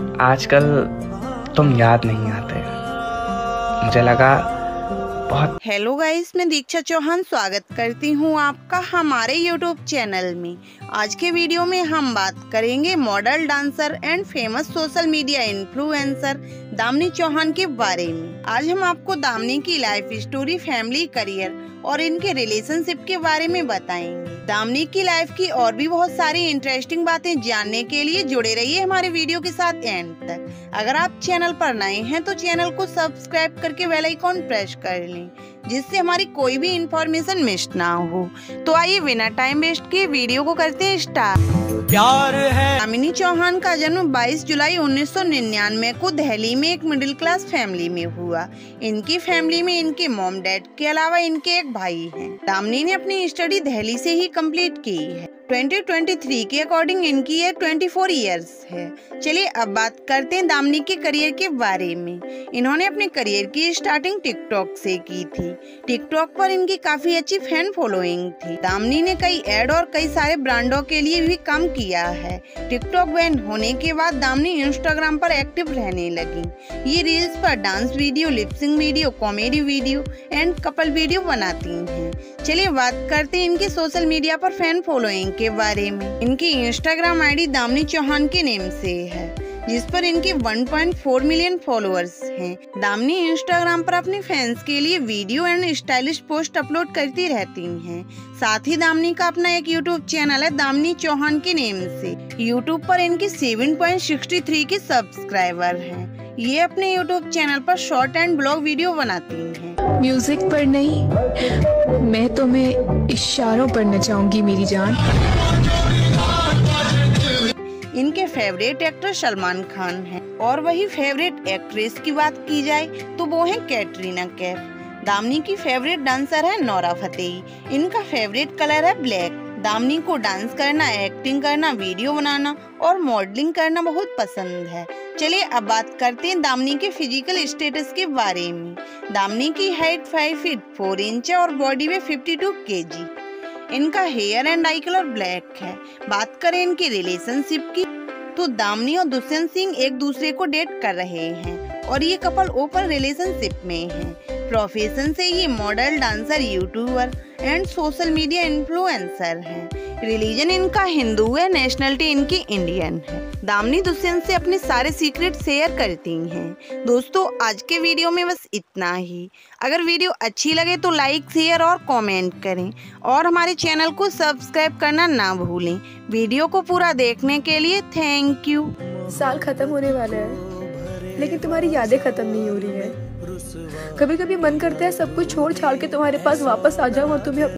आजकल तुम याद नहीं आते। मुझे लगा बहुत। हेलो गाइस, मैं दीक्षा चौहान स्वागत करती हूँ आपका हमारे यूट्यूब चैनल में। आज के वीडियो में हम बात करेंगे model, dancer and famous social media influencer Damini Chauhan के बारे में। आज हम आपको दामिनी की लाइफ स्टोरी, फैमिली, करियर और इनके रिलेशनशिप के बारे में बताएंगे। दामिनी की लाइफ की और भी बहुत सारी इंटरेस्टिंग बातें जानने के लिए जुड़े रहिए हमारे वीडियो के साथ एंड तक। अगर आप चैनल पर नए हैं तो चैनल को सब्सक्राइब करके बेल आइकॉन प्रेस कर लें, जिससे हमारी कोई भी इंफॉर्मेशन मिस ना हो। तो आइए बिना टाइम वेस्ट किए वीडियो को करते हैं स्टार्ट। प्यार है। दामिनी चौहान का जन्म 22 जुलाई 1999 को दिल्ली में एक मिडिल क्लास फैमिली में हुआ। इनकी फैमिली में इनके मॉम डैड के अलावा इनके एक भाई हैं। दामिनी ने अपनी स्टडी दिल्ली से ही कंप्लीट की है। 2023 के अकॉर्डिंग इनकी एज 24 इयर्स है। चलिए अब बात करते हैं दामिनी के करियर के बारे में। इन्होंने अपने करियर की स्टार्टिंग टिकटॉक से की थी। टिकटॉक पर इनकी काफी अच्छी फैन फॉलोइंग थी। दामिनी ने कई एड और कई सारे ब्रांडों के लिए भी काम किया है। टिकटॉक बैन होने के बाद दामिनी इंस्टाग्राम पर एक्टिव रहने लगी। ये रील्स पर dance video, lip sync video, comedy video and couple video बनाती हैं। चलिए बात करते हैं इनके सोशल मीडिया पर फैन फॉलोइंग के बारे में। इनकी इंस्टाग्राम आईडी दामिनी चौहान के नेम से है, जिस पर इनके 1.4 मिलियन फॉलोअर्स हैं। दामिनी इंस्टाग्राम पर अपने फैंस के लिए video and stylish post upload करती रहती हैं। साथ ही दामिनी का अपना एक यूट्यूब चैनल है दामिनी चौहान के नेम से। यूट्यूब पर इनके 7.63 के सब्सक्राइबर हैं। ये अपने यूट्यूब चैनल पर शॉर्ट एंड ब्लॉग वीडियो बनाती हैं। म्यूजिक पर नहीं, मैं तुम्हें इशारों पर नचाऊंगी मेरी जान। इनके फेवरेट एक्टर सलमान खान हैं और वही फेवरेट एक्ट्रेस की बात की जाए तो वो है कैटरीना कैफ। दामिनी की फेवरेट डांसर है नोरा फतेही। इनका फेवरेट कलर है ब्लैक। दामिनी को डांस करना, एक्टिंग करना, वीडियो बनाना और मॉडलिंग करना बहुत पसंद है। चलिए अब बात करते हैं दामिनी के फिजिकल स्टेटस के बारे में। दामिनी की हाइट 5 फीट 4 इंच और बॉडी में 52 kg। इनका hair and eye colour black है। बात करें इनकी रिलेशनशिप की तो दामिनी और दुष्यंत सिंह एक दूसरे को डेट कर रहे हैं और ये कपल ओपन रिलेशनशिप में है। प्रोफेशन से ये model, dancer, youtuber and social media influencer हैं। रिलीजन इनका हिंदू है। नेशनलिटी इनकी इंडियन है। दामिनी दुष्यंत से अपने सारे सीक्रेट शेयर करती हैं। दोस्तों आज के वीडियो में बस इतना ही। अगर वीडियो अच्छी लगे तो लाइक, शेयर और कमेंट करें और हमारे चैनल को सब्सक्राइब करना ना भूलें। वीडियो को पूरा देखने के लिए थैंक यू। साल खत्म होने वाला है लेकिन तुम्हारी यादें खत्म नहीं हो रही है। कभी कभी मन करता है सब कुछ छोड़ छाड़ के तुम्हारे पास वापस आ जाऊं और तुम्हें